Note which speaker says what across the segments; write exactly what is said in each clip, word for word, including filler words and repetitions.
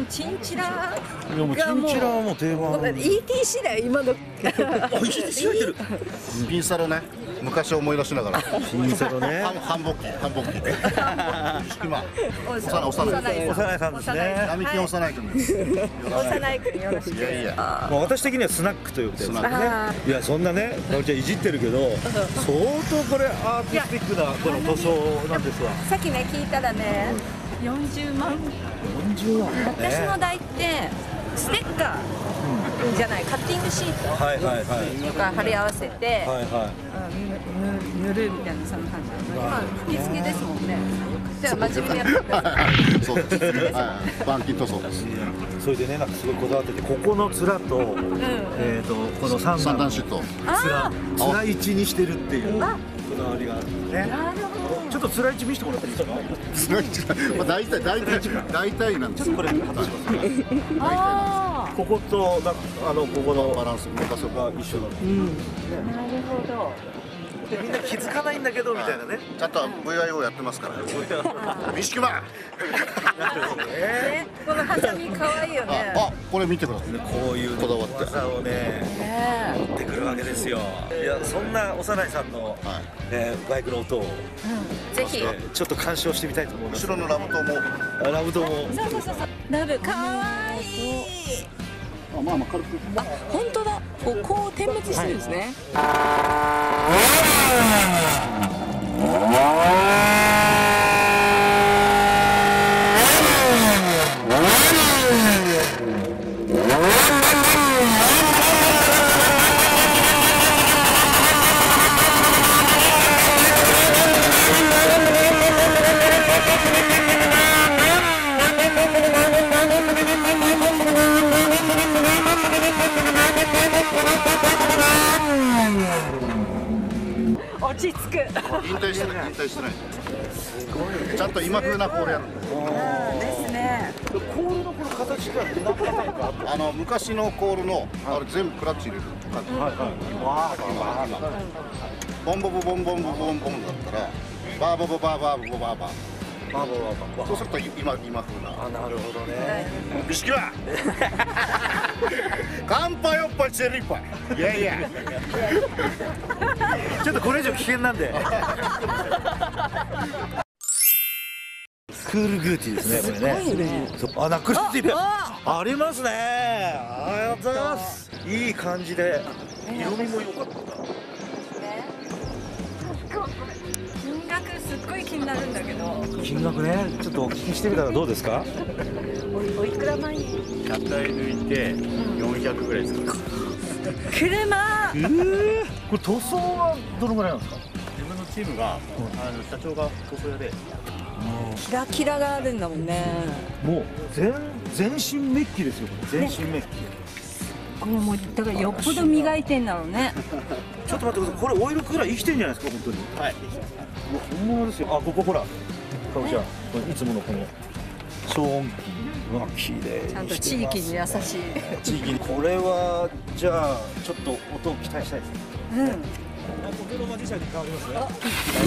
Speaker 1: チンチラ
Speaker 2: いやもうチンチラはもう定番。
Speaker 1: イーティーシー だよ今の。
Speaker 2: あ、イーティーシー 入ってる。
Speaker 3: ピンサロね、昔を思い出しながら。
Speaker 2: ピンサロね。
Speaker 3: 繁忙期、繁忙期。今、幼い幼い
Speaker 2: 幼いさんですね。
Speaker 3: 並木幼い君です。
Speaker 1: 幼い君よろしく。
Speaker 3: いやいや。
Speaker 2: まあ私的にはスナックということですね。いやそんなね、かおりちゃんいじってるけど、相当これアーティスティックなこの塗装なんですわ。
Speaker 1: さっきね聞いたらね、よんじゅうまん。
Speaker 2: よんじゅうまん。
Speaker 1: 私の代ってステッカーじゃない、カッティングシート
Speaker 2: はいはいはい。
Speaker 1: とか貼り合わせて、
Speaker 2: はいは
Speaker 1: うんぬ塗るみたいなそんな感じ。今吹き付けですもんね。じゃあ真面目にやってください。
Speaker 3: そうです。はい。板金塗装です。
Speaker 2: い。それでね、なんかすごいこだわってて、ここの面と、えっとこの三段
Speaker 3: 三段シート。
Speaker 2: 面面位置にしてるっていうこだわりがあるんですね。
Speaker 1: なるほど。
Speaker 2: ちょっと面位置見せてもらっていいですか。
Speaker 3: まあ大体大体大体なんですよ。
Speaker 2: これ外しますね。
Speaker 1: あ
Speaker 2: こことなんかあのここの
Speaker 3: バランス動かせば
Speaker 2: が一緒だ。
Speaker 1: あ、なるほど。
Speaker 2: でみんな気づかないんだけどみたいなね。
Speaker 3: ちゃんと ブイアイオー やってますから。三宿間。
Speaker 1: え、このハサミ可愛いよね。
Speaker 3: あ、これ見てください。
Speaker 2: こういう
Speaker 3: こだわって
Speaker 2: 技をね
Speaker 1: ね
Speaker 2: 持ってくるわけですよ。いやそんな幼いさんの、えーバイクの音を、
Speaker 1: ぜひ。
Speaker 2: えーちょっと鑑賞してみたいと思います。
Speaker 3: 後ろのラブトも。
Speaker 2: あラブドも
Speaker 1: そうそうそうそう。ラブ可愛い。
Speaker 3: あ、まあまあ軽く。
Speaker 1: あ、本当だ。こうこう点滅してるんですね。落ち着く。
Speaker 3: 引退してない引退してない。ちゃんと今風なコールやるんです。
Speaker 1: ですね。
Speaker 2: コールのこの形が何パターンかあって、
Speaker 3: あの昔のコールのあれ全部クラッチ入れる感じ。
Speaker 2: はいはい。わあ、
Speaker 3: ボンボボボンボンボボンボンだったらバーバババーバーバババーバー。
Speaker 2: バーバーバーバー。
Speaker 3: そうすると今今風な。
Speaker 2: あ、なるほどね。
Speaker 3: 美式は乾杯おっぱいチェリーパイ。いやいや。
Speaker 2: ちょっとこれ以上危険なんで。クールグーティーですね、これね。
Speaker 1: すごいね。
Speaker 2: そうあ、ナックルスティーブ
Speaker 1: あ
Speaker 2: ありますね。ありがとうございます。いい感じで色味も良かった。
Speaker 1: 金額すっごい気になるんだけど。
Speaker 2: 金額ね、ちょっとお聞きしてみたらどうですか。
Speaker 1: おいくら万円？
Speaker 4: 車体抜いてよんひゃくぐらいですか。
Speaker 1: 車。
Speaker 2: ええこれ塗装はどのぐらいなんですか。
Speaker 4: 自分のチームが、あの社長が塗装屋で、
Speaker 1: キラキラがあるんだもんね。
Speaker 2: もう全全身メッキですよ。これ全身メッキ。
Speaker 1: これもうだからよっぽど磨いてんだろうね。
Speaker 2: ちょっと待ってください。これオイルクーラー生きてんじゃないですか、本当に。
Speaker 4: はい。
Speaker 2: もう本物ですよ。あ、ここほら。かおちゃん、これいつものこの消音器。うわ、綺麗。
Speaker 1: ちゃんと地域に優しい。
Speaker 2: 地域にこれはじゃあちょっと音を期待したいですね。
Speaker 1: うん。
Speaker 2: お風呂場自社に変わりますね。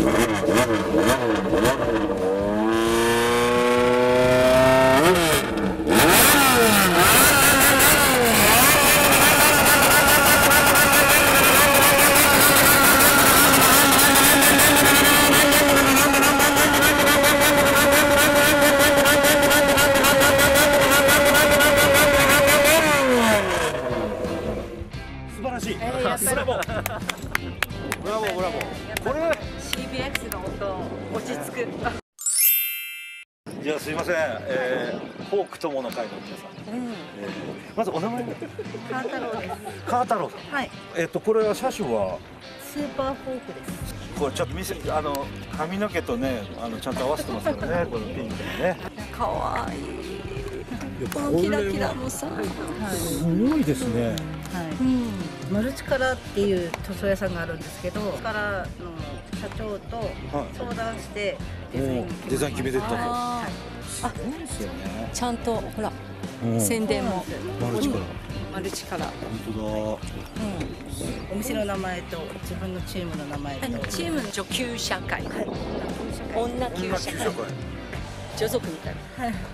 Speaker 2: 素晴らしい。
Speaker 1: えーやっぱり
Speaker 2: ブラボー。ブラボーブラボー。これ
Speaker 1: シービーエックス の音落ち着く。
Speaker 2: じゃあすいません、えー、フォーク友の会の皆さん、
Speaker 1: うん。
Speaker 2: えー、まずお名前
Speaker 1: カータローです。
Speaker 2: 川太郎さん。
Speaker 1: はい。
Speaker 2: えっとこれは車種は
Speaker 1: スーパーフォークです。
Speaker 2: これちょっと見せあの髪の毛とねあのちゃんと合わせてますからねこのピンクのね。
Speaker 1: 可愛いい。このキラキラもさ。はい。
Speaker 2: すごいですね。
Speaker 5: はい、
Speaker 1: うん。
Speaker 5: マルチカラーっていう塗装屋さんがあるんですけど、カラーの社長と相談してデザイン決め
Speaker 2: デザイン決めてったと。
Speaker 1: あ
Speaker 2: すごいですよね。
Speaker 1: ちゃんとほら
Speaker 2: うん
Speaker 1: 宣伝も
Speaker 2: マルチから。
Speaker 1: マルチカラー。
Speaker 2: 本
Speaker 5: お店の名前と自分のチームの名前と
Speaker 1: あのチームの女級社会。女級社会。女族みたいな。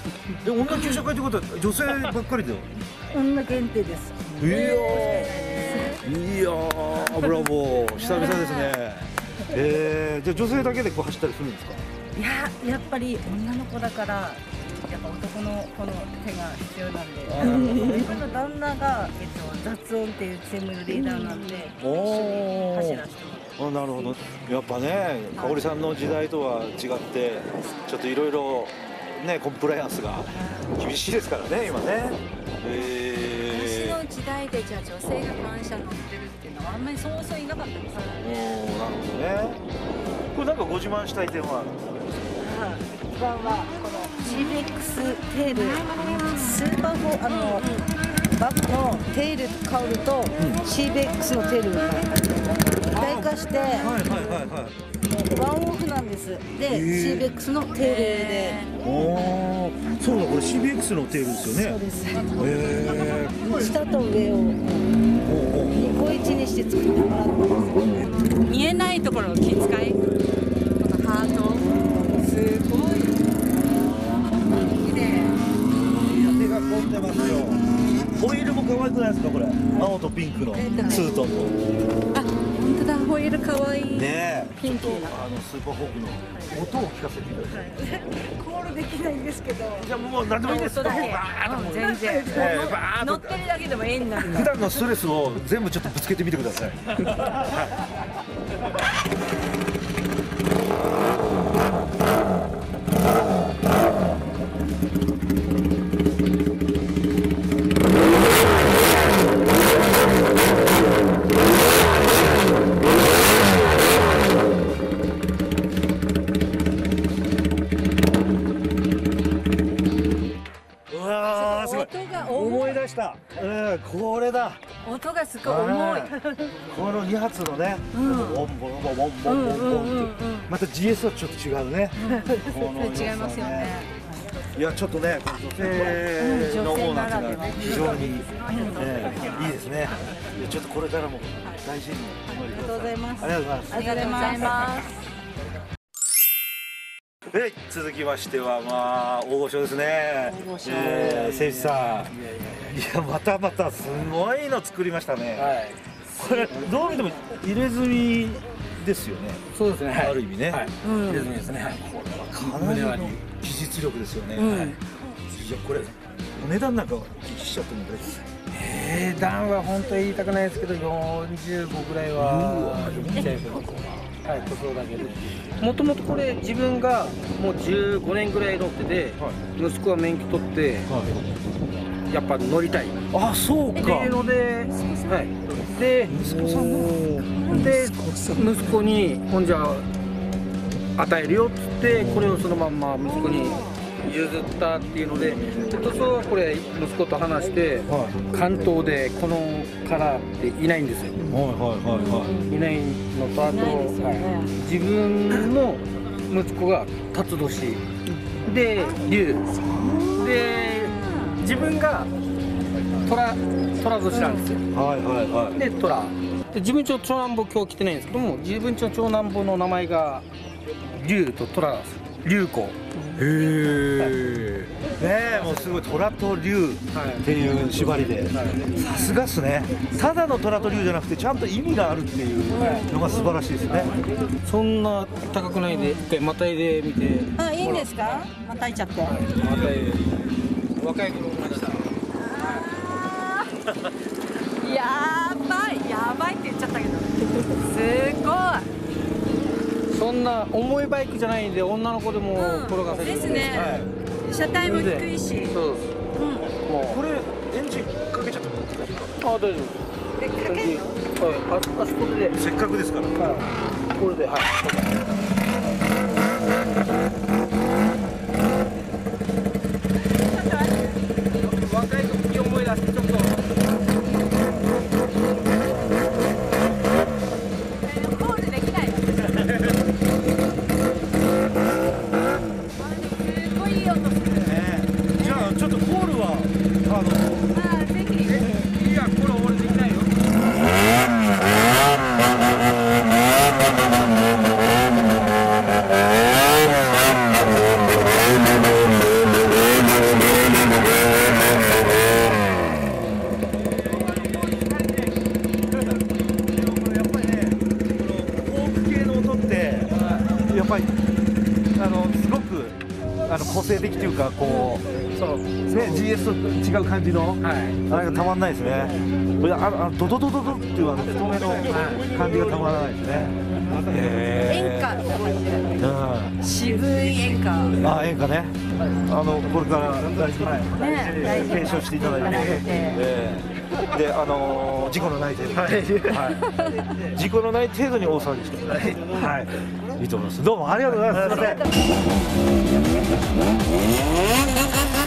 Speaker 2: え、女給食会ってことは女性ばっかりだよ。
Speaker 5: 女限定です。
Speaker 2: いやー、いやー、ブラボー、久々ですね。えー、じゃあ女性だけでこう走ったりするんですか？
Speaker 5: いや、やっぱり女の子だからやっぱ男の子の手が必要なんで、自分の旦那が、えっと、雑音っていうチームのリーダーなんで一緒に走らせてもらって。
Speaker 2: あ、なるほど。やっぱね、香織さんの時代とは違ってちょっといろいろね、コンプライアンスが厳しいですからね、今ね。え
Speaker 1: 私の時代でじゃあ女性が感謝乗ってるっていうのはあんまりそうそういなかったんですよ
Speaker 2: ー、
Speaker 1: ね。
Speaker 2: おー、なるほどね。これなんかご自慢したい点は？
Speaker 5: 一番はこの シービーエックス テールスーパーフォーあのバッグのテールカウルと シービーエックス のテールが一体化して
Speaker 2: はいはいはいはい。
Speaker 5: ワンオフなんです。で シービーエックス のテールで、
Speaker 2: おー、そうだ、これ シービーエックス のテールですよね。
Speaker 5: そうです。
Speaker 2: へー。
Speaker 5: 下と上をニコイチにして作ってもらってます。
Speaker 1: 見えないところの気遣い、このハートすごい綺麗。
Speaker 2: 手が込んでますよ。ホイールも可愛くないですかこれ？青とピンクのツートンの。
Speaker 1: あ、本当だ、ホイール可愛い。
Speaker 2: ねえ、
Speaker 1: ピンキー
Speaker 2: ちょっとあのスーパーホークの音を聞かせていただきたい。
Speaker 5: コールできないんですけど。
Speaker 2: じゃあもう何でもいいです。
Speaker 1: 音だけ、
Speaker 2: バーッともう
Speaker 1: 全然
Speaker 2: えーバーッと
Speaker 1: 乗ってるだけでも絵になる。
Speaker 2: 普段のストレスを全部ちょっとぶつけてみてください。うわー、すごい。
Speaker 1: 音が重い。
Speaker 2: 思い出した。うん、これだ。
Speaker 1: 音がすごい重い。
Speaker 2: このに発のね、ボンボンボンボンボンボンボンってまた ジーエス はちょっと違うね。この良さ
Speaker 1: 違いますよね。
Speaker 2: いや、ちょっとね、この女性の方なんていうのは非常に、えーいいですね。いや、ちょっとこれからも大事に思いください。
Speaker 5: ありがとうございます。
Speaker 2: ありがとうございます。
Speaker 1: ありがとうございます。
Speaker 2: はい、続きましては、まあ、大御所ですね。
Speaker 5: 大御所
Speaker 2: えー、誠司さん。いや、またまたすごいの作りましたね。
Speaker 6: はい、
Speaker 2: これ、どう見ても入れ墨ですよね。
Speaker 6: そうですね。はい、
Speaker 2: ある意味ね。
Speaker 6: はい、入れ墨ですね。はい、
Speaker 2: かなりの技術力ですよね。はい。いや、これ、お値段なんかお聞きしちゃっても大丈夫ですか。
Speaker 6: 値段は本当に言いたくないですけど、よんじゅうごぐらいは言っちゃいそうです。はい、塗装だけで。もともとこれ自分がもうじゅうごねんぐらい乗ってて、息子は免許取って、やっぱ乗りたい。
Speaker 2: あ、そう
Speaker 6: って
Speaker 2: か。
Speaker 6: いうので、はい。で、息子さんで息子にほんじゃ与えるよっつってこれをそのまんま息子に譲ったっていうので、塗装はこれ息子と話して関東でこのカラーっていないんですよ。
Speaker 2: はいはいはいはい
Speaker 6: ないのと、あと、はい、自分の息子が辰年で龍で自分が虎虎年なんですよ。
Speaker 2: はいはいはい。
Speaker 6: で虎で自分ちの長男坊今日来てないんですけども、自分ちの長男坊の名前が龍と虎なんですよ。龍子。
Speaker 2: へえ。ねえ、もうすごい虎と龍っていう縛りで、さすがっすね。ただの虎と龍じゃなくてちゃんと意味があるっていうのが素晴らしいですね。
Speaker 6: そんな高くないで一回またいでみて。
Speaker 5: あ、いいんですか？またいちゃって。
Speaker 6: またいで若い頃思い出した。
Speaker 1: やばい、やばいって言っちゃったけど、すごい。
Speaker 6: そんな重いバイクじゃないんで、女の子でも転がせる、
Speaker 1: ですね。車体も低いし。
Speaker 6: そうです。もう
Speaker 2: これエンジンかけちゃってもいいですか？
Speaker 6: あ、大丈夫。
Speaker 1: え、かけるの？
Speaker 6: はい、あ、あそこで。
Speaker 2: せっかくですから。
Speaker 6: はい。これで、はい。若い時思い出してちょっと。
Speaker 1: コールできないの？すごいいい音する。
Speaker 2: ね、じゃあちょっとコールはあの。
Speaker 1: あ、ぜひ。
Speaker 6: いや、これ俺できないよ。
Speaker 2: あのすごくあの個性的というかこう、
Speaker 6: そう
Speaker 2: ね ジーエス と違う感じの、
Speaker 6: はい
Speaker 2: あれがたまんないですね。これあのあのドドドドドっていうあの太めの感じがたまらないですね。
Speaker 1: 演
Speaker 2: え
Speaker 1: 歌って感じで
Speaker 2: ーうん
Speaker 1: 渋い演歌
Speaker 2: あ、演歌ね。あのこれから大事に、
Speaker 1: ね大事に
Speaker 2: 継承していただいて、
Speaker 1: やられて
Speaker 2: えーで、あのー事故のない程度、はい、事故のない程度に大騒ぎしてください。はい、いいと思います。どうもありがとうございます。すみません。